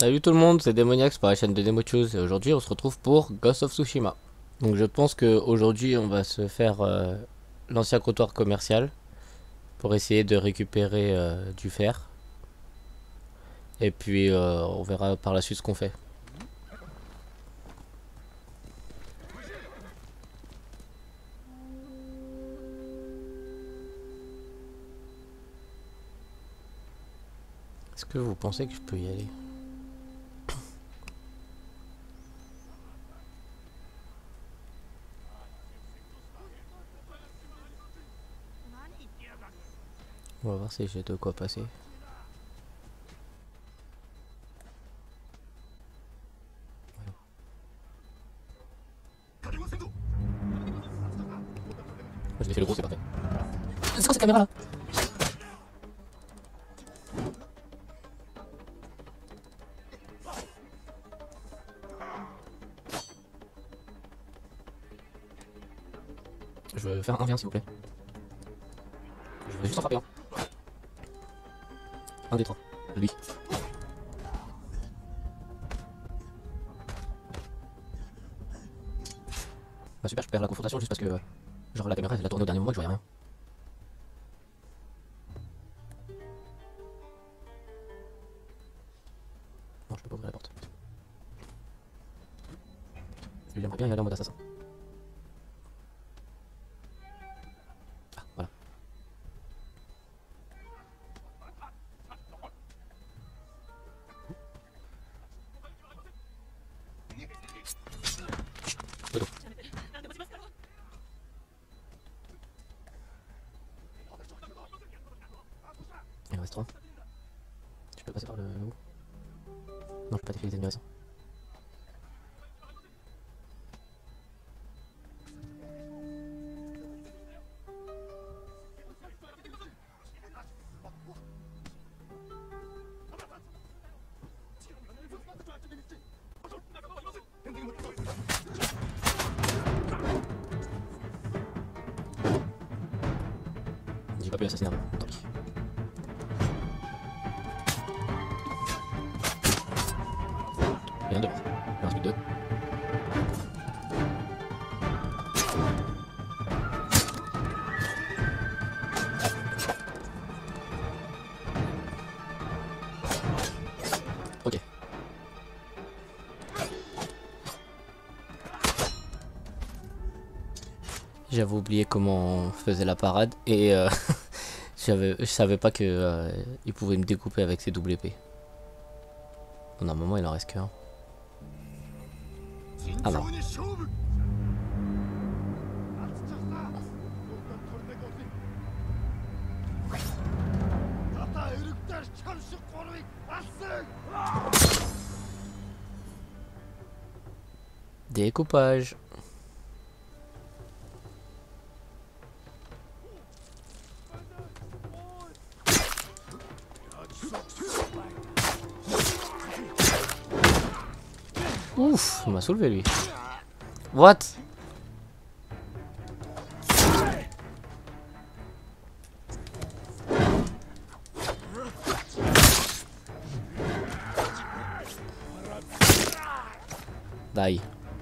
Salut tout le monde, c'est Demoniax pour la chaîne de DemoChoose et aujourd'hui on se retrouve pour Ghost of Tsushima. Donc je pense que aujourd'hui on va se faire l'ancien comptoir commercial pour essayer de récupérer du fer. Et puis on verra par la suite ce qu'on fait. Est-ce que vous pensez que je peux y aller? On va voir si j'ai de quoi passer. Je l'ai fait le gros, c'est parfait. C'est quoi cette caméra là? Je veux faire un 1v1 s'il vous plaît. Je veux juste en frapper un. Un des trois. Lui. Bah super, je perds la confrontation juste parce que genre la caméra elle a tourné au dernier moment et je voyais rien. Non, je peux pas ouvrir la porte. J'aimerais bien y aller en mode assassin. Ah, voilà. Dodo. Il en reste 3. Tu peux passer par le haut? Non, je peux pas défiler les ennemis récents. J'ai pas pu l'assassiner avant, tant pis. Il y en a deux. Il en reste plus que deux. Ok. J'avais oublié comment on faisait la parade et je savais pas que il pouvait me découper avec ses doubles épées. Normalement il en reste qu'un. Ah non. Découpage. Ouf, il m'a soulevé lui. What? Die.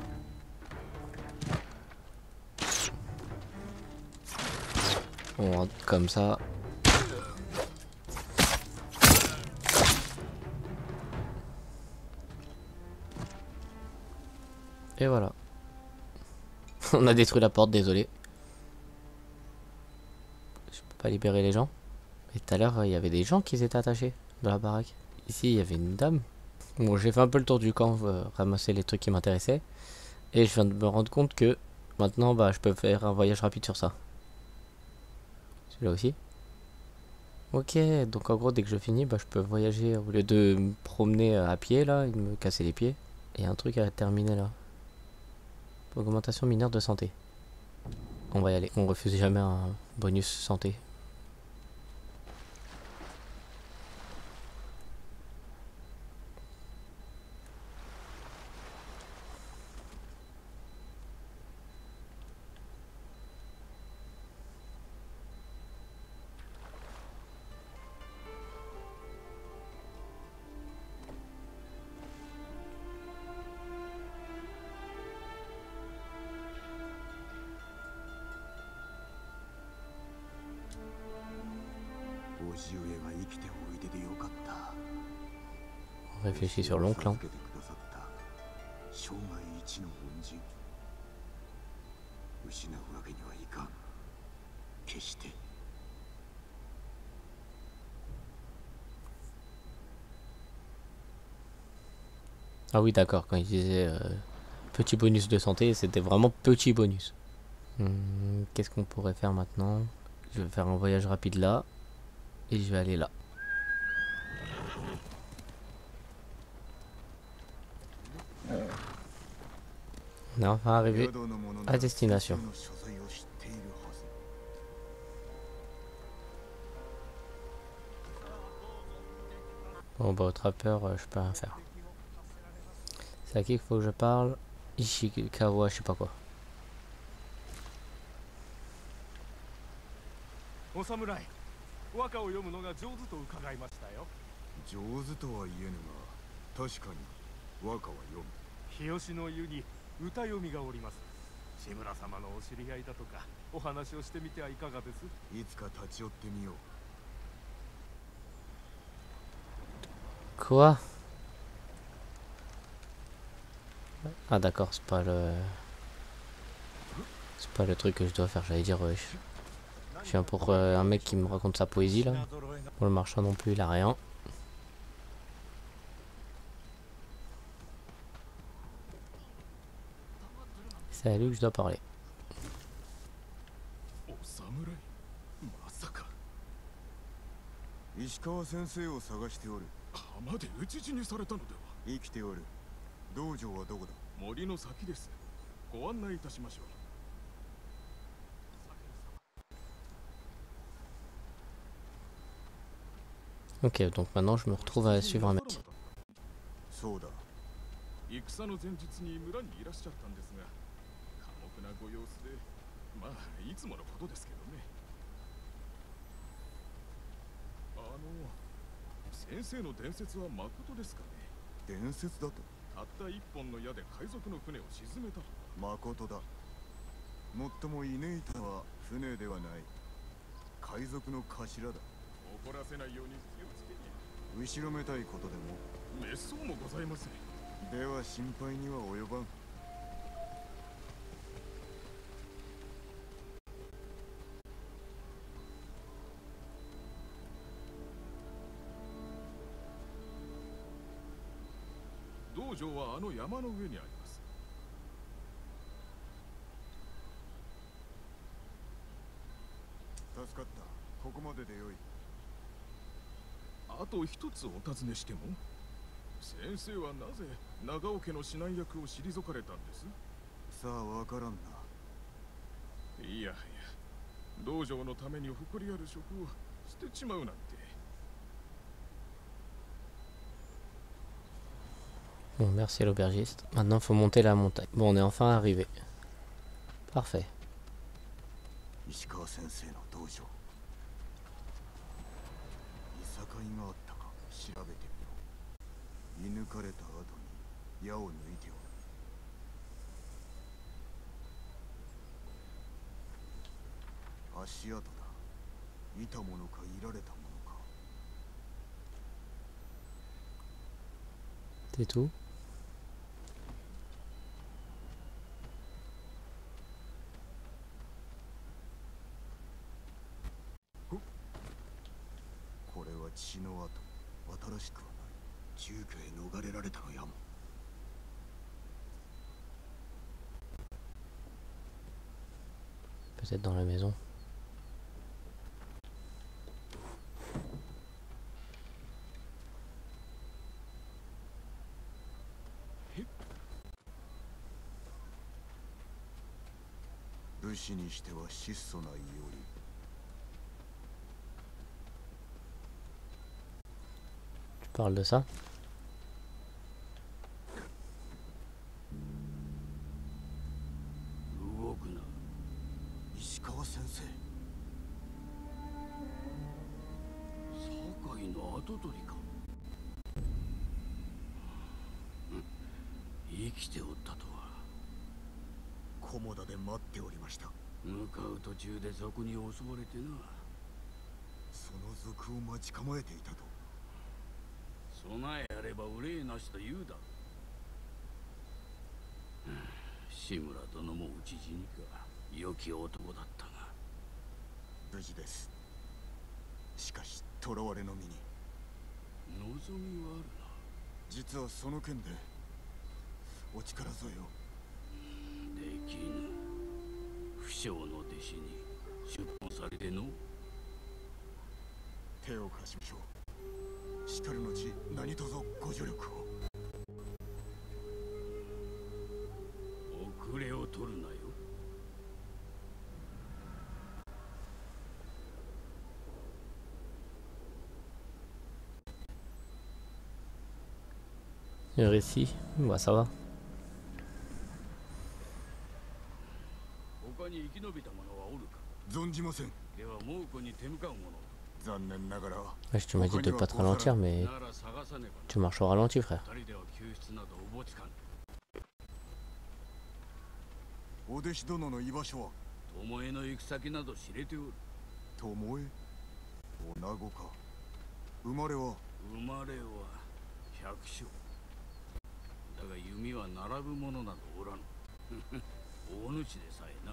On rentre comme ça. Et voilà. On a détruit la porte, désolé. Je peux pas libérer les gens. Et tout à l'heure, il y avait des gens qui étaient attachés dans la baraque. Ici, il y avait une dame. Bon, j'ai fait un peu le tour du camp, ramasser les trucs qui m'intéressaient. Et je viens de me rendre compte que maintenant, bah, je peux faire un voyage rapide sur ça. Celui-là aussi. Ok, donc en gros, dès que je finis, bah, je peux voyager au lieu de me promener à pied là, et de me casser les pieds. Et un truc à terminer là. Augmentation mineure de santé. On va y aller. On refuse jamais un bonus santé. réfléchis sur l'oncle. Hein. Ah oui, d'accord, quand il disait petit bonus de santé, c'était vraiment petit bonus. Qu'est-ce qu'on pourrait faire maintenant? Je vais faire un voyage rapide là, et je vais aller là. On est enfin arrivé à destination. Bon bah au trappeur, je peux rien faire. C'est à qui qu'il faut que je parle? Ishikawa, je sais pas quoi. お侍、和歌を読むのが上手と伺いましたよ。 上手とは言えぬが、確かに和歌は読む。 日吉の湯に歌読みがおります。志村様のお知り合いだとか、お話をしてみてはいかがです？ いつか立ち寄ってみよう。 Quoi? Ah d'accord, c'est pas le... C'est pas le truc que je dois faire, j'allais dire je viens pour un mec qui me raconte sa poésie là. Pour le marchand non plus, il a rien. C'est à lui que je dois parler. お侍？まさか。石川先生を探しておる。浜で討ち死にされたのでは？生きておる。道場はどこだ？森の先です。ご案内いたしましょう。 Ok, donc maintenant je me retrouve à suivre un mec. そうだ。戦の前日に村にいらっしゃったんですが、寡黙なご様子で、まあいつものことですけどね。先生の伝説はまことですかね。伝説だと。たった一本の矢で海賊の船を沈めた。まことだ。もっともイネイタは船ではない。海賊の頭だ。怒らせないように気をつけて。後ろめたいことでも。滅相もございません。では心配には及ばん。道場はあの山の上にあります。助かった。ここまででよい。あと一つお尋ねしても、先生はなぜ長尾家の指南役を退かれたんです？さあわからんな。いやはや、道場のために誇りある職を捨てちまうなんて。 Bon, merci l'aubergiste. Maintenant, faut monter la montagne. Bon, on est enfin arrivé. Parfait. Ishikawa senseiの道場。いさかいがあったか調べてみよう。射抜かれた後に矢を抜いておる。足跡だ。いたものかいられたものか。 C'est tout. 血の跡、新しくはない。中華へ逃れられたのやも。 Peut-être dans la maison. 武士にしては質素ないより。 Parle de ça. Ishikawa sensei. Sakai no atotori ka. 生きておったとは。菰田で待っておりました。向かう途中で賊に襲われてな。その賊を待ち構えていたと。そ備えあれば憂いなしと言うだろう。志村殿も討ち死にか。良き男だったが。 無事です。しかし囚われの身に望みはあるな。 実はその件でお力添えを。 できぬ。不肖の弟子に出奔されての。 手を貸しましょう。しかる後何卒ご助力を。 遅れを取るなよ。 Le récit, bah ça va. 他に生き延びた者はおるか。 存じません。 では猛虎に手向かう者。 残念ながら。 Ouais, tu m'as dit de pas te ralentir, mais なら探さねば。 tu marches au ralenti, frère. 二人では救出などおぼつかぬ。 お弟子殿の居場所は。 巴の行く先など知れておる。 巴？女子か。生まれは。 生まれは百姓。だが弓は並ぶ者などおらぬ。大主でさえな。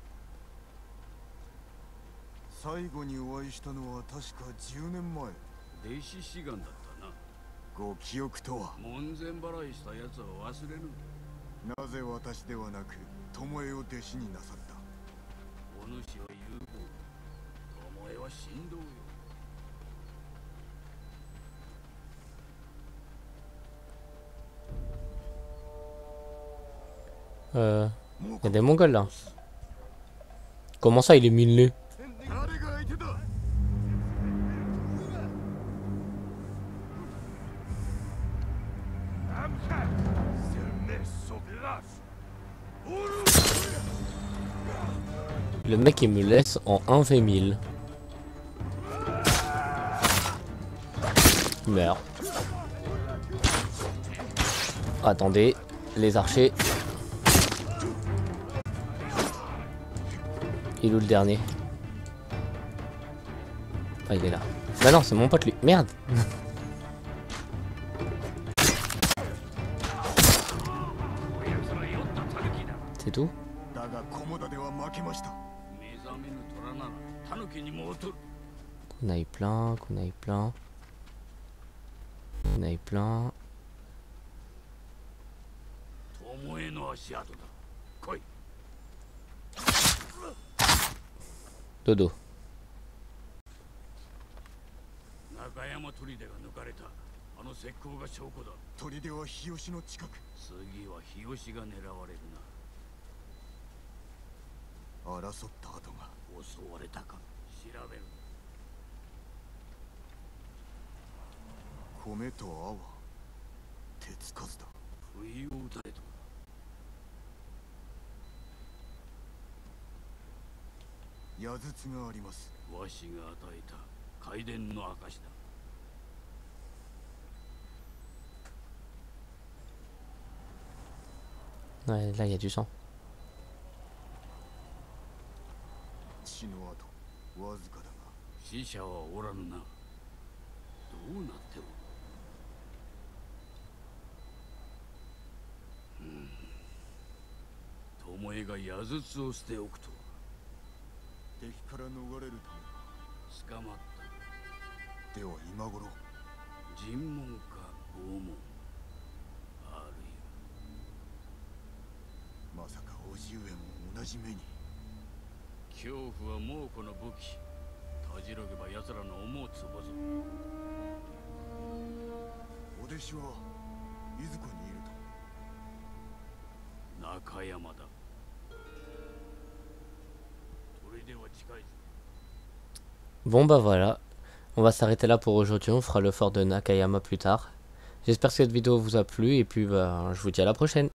最後にお会いしたのは確か10年前。 弟子志願だったな。 ご記憶とは。 門前払いした奴は忘れぬ。 なぜ私ではなく巴を弟子になさった。 お主は有望。巴は神道よ。 Y a des Mongols là. Comment ça, il est minelé? 誰が相手だ。 Le mec il me laisse en 1v1000. Il meurt. Attendez, les archers. Il est où le dernier? Ah, il est là. Bah non, c'est mon pote lui. Merde. C'est tout? Kunai plein, kunai plein. Kunai plein. Dodo. 中山砦が抜かれた。あの石膏が証拠だ。 砦は日吉の近く。 次は日吉が狙われるな。 争った跡が。 襲われたか調べる。 米と泡。手つかずだ。 不意を打たれた。 矢筒があります。 わしが与えた開伝の証だ。 Ouais, là il y a du sang. 血の跡わずかだが。 死者はおらぬな。どうなっておる。巴が矢筒を捨ておくとは。 敵から逃れるた捕まった。 め。では今頃。 尋問か拷問。あるいは。まさか叔父上も同じ目に。 恐怖は猛虎の武器。たじろげば奴らの思うつぼぞ。 お弟子はいずこにいると。 中山だ。 Bon bah voilà, on va s'arrêter là pour aujourd'hui, on fera le fort de Nakayama plus tard. J'espère que cette vidéo vous a plu et puis bah, je vous dis à la prochaine.